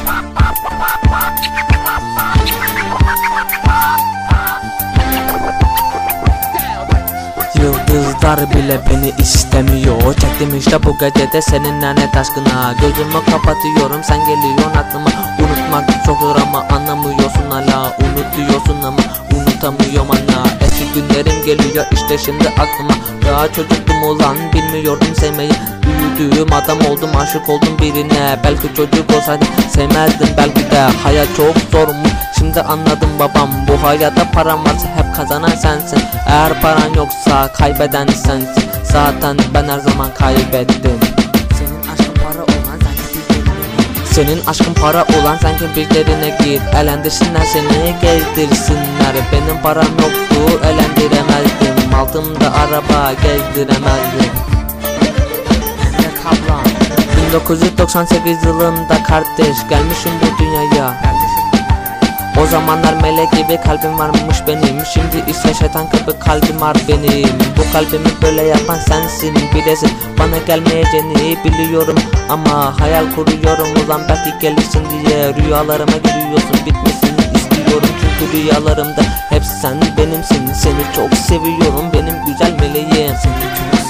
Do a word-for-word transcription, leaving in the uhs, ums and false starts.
Yıldızlar bile beni istemiyor. Çektim işte bu gecede senin lanet aşkına. Gözümü kapatıyorum, sen geliyorsun aklıma. Unutmak çok zor ama anlamıyorsun hala. Unut diyorsun ama unutamıyorum ana. Eski günlerim geliyor işte şimdi aklıma. Daha çocuktum ulan, bilmiyordum sevmeyi. Büyüdüğüm adam oldum, aşık oldum birine. Belki çocuk olsaydım sevmezdim belki de. Hayat çok zormuş, şimdi anladım babam. Bu hayatta param varsa hep kazanan sensin. Eğer paran yoksa kaybeden sensin. Zaten ben her zaman kaybettim. Senin aşkın para olan sanki birilerine Senin aşkın para olan sanki birilerine git. Elendirsinler seni, gezdirsinler. Benim param yoktu, elendiremezdim. Altımda araba, gezdiremezdim. bin dokuz yüz doksan sekiz yılında kardeş gelmişim bu dünyaya. O zamanlar melek gibi kalbim varmış benim. Şimdi ise şeytan gibi kalbim var benim. Bu kalbimi böyle yapan sensin, bilesin. Bana gelmeyeceğini biliyorum ama hayal kuruyorum ulan belki gelirsin diye. Rüyalarıma giriyorsun, bitmesini istiyorum çünkü rüyalarımda hep sen benimsin. Seni çok seviyorum benim güzel meleğim. Seni çok